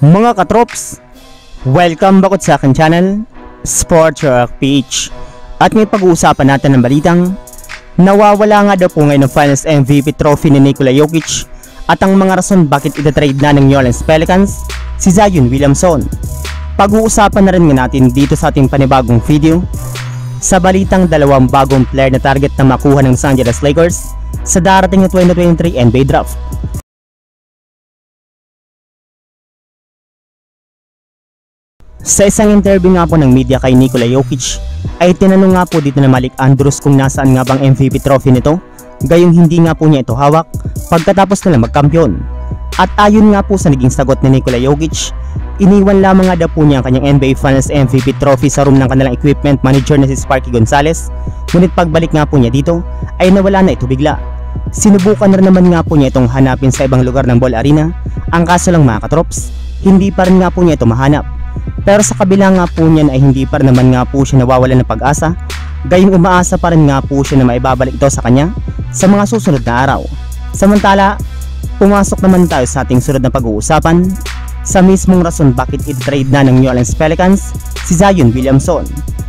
Mga katrops, welcome back sa aking channel, Sports Rock PH. At may pag-uusapan natin ng balitang nawawala nga daw po ngayon ng Finals MVP trophy ni Nikola Jokic at ang mga rason bakit itatrade na ng New Orleans Pelicans si Zion Williamson. Pag-uusapan na rin nga natin dito sa ating panibagong video sa balitang dalawang bagong player na target na makuha ng Los Angeles Lakers sa darating na 2023 NBA Draft. Sa isang interview nga po ng media kay Nikola Jokic ay tinanong nga po dito na Malik Andrews kung nasaan nga bang MVP trophy nito, gayong hindi nga po niya ito hawak pagkatapos nila magkampiyon. At ayon nga po sa naging sagot ni Nikola Jokic, iniwan lamang nga daw po niya ang kanyang NBA Finals MVP trophy sa room ng kanilang equipment manager na si Sparky Gonzalez, ngunit pagbalik nga po niya dito ay nawala na ito bigla. Sinubukan na naman nga po niya itong hanapin sa ibang lugar ng ball arena, ang kaso lang mga katrops, hindi pa rin nga po niya ito mahanap. Pero sa kabila nga po niyan ay hindi pa naman nga po siya nawawalan ng pag-asa, gayong umaasa pa rin nga po siya na maibabalik ito sa kanya sa mga susunod na araw. Samantala, pumasok naman tayo sa ating sunod na pag-uusapan sa mismong rason bakit i-trade na ng New Orleans Pelicans si Zion Williamson.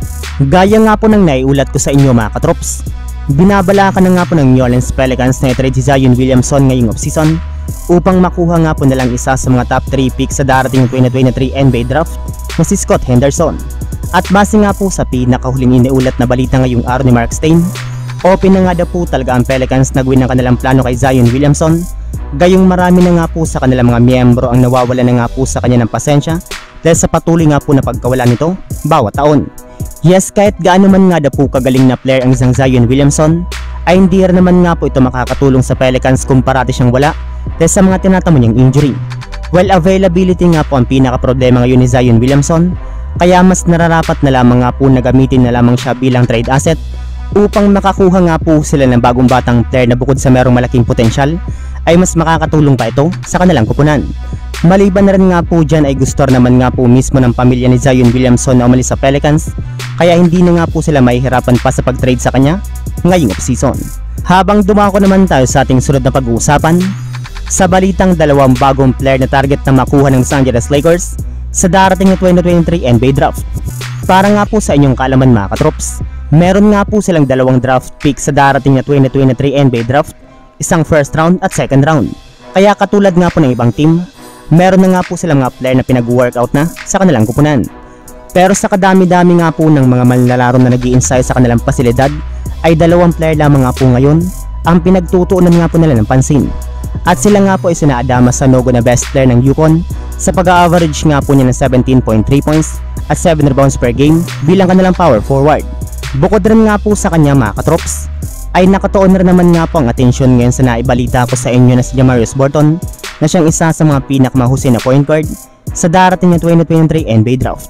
Gaya nga po ng naiulat ko sa inyo mga katrops, binabalakan na nga po ng New Orleans Pelicans na i-trade si Zion Williamson ngayong offseason upang makuha nga po nalang isa sa mga top 3 picks sa darating 2023 NBA Draft na si Scott Henderson. At base nga po sa pinakahuling iniulat na balita ngayong araw ni Mark Stein, open na nga daw po talaga ang Pelicans na gawin ng kanilang plano kay Zion Williamson, gayong marami na nga po sa kanilang mga miyembro ang nawawala na nga po sa kanya ng pasensya dahil sa patuloy nga po na pagkawala nito bawat taon. Yes, kahit gaano man nga daw po kagaling na player ang isang Zion Williamson, ay hindi rin naman nga po ito makakatulong sa Pelicans kung parati siyang wala dahil sa mga tinatamo niyang injury. Well, availability nga po ang pinaka-problema ngayon ni Zion Williamson, kaya mas nararapat na lamang nga po na gamitin na lamang siya bilang trade asset upang makakuha nga po sila ng bagong batang player na bukod sa merong malaking potensyal ay mas makakatulong pa ito sa kanilang kupunan. Maliban na rin nga po dyan ay gusto naman nga po mismo ng pamilya ni Zion Williamson na umalis sa Pelicans, kaya hindi na nga po sila mahihirapan pa sa pag-trade sa kanya ngayong off-season. Habang dumako naman tayo sa ating sunod na pag-uusapan sa balitang dalawang bagong player na target na makuha ng Los Angeles Lakers sa darating na 2023 NBA Draft. Para nga po sa inyong kaalaman mga katrops, meron nga po silang dalawang draft pick sa darating na 2023 NBA Draft, isang first round at second round. Kaya katulad nga po ng ibang team, meron na nga po silang mga player na pinag-workout na sa kanilang kupunan. Pero sa kadami-dami nga po ng mga manlalaro na nag-i-ensayo sa kanilang pasilidad, ay dalawang player lamang nga po ngayon ang pinagtutuunan nga po nila ng pansin. At sila nga po ay sinaadama sa Nogo na best player ng UConn sa pag-average nga po niya ng 17.3 points at 7 rebounds per game bilang kanilang power forward. Bukod rin nga po sa kanya mga katrops, ay nakatuon rin naman nga po ang atensyon ngayon sa naibalita ko sa inyo na si Jamarius Burton na siyang isa sa mga pinakamahusay na point guard sa darating na 2023 NBA Draft.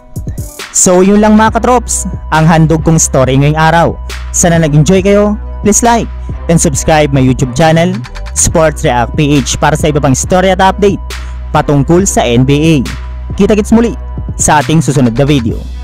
So yun lang mga katrops, ang handog kong story ngayong araw. Sana nag-enjoy kayo, please like and subscribe my YouTube channel, Sports React PH, para sa iba pang story at update patungkol sa NBA. Kita-kits muli sa ating susunod na video.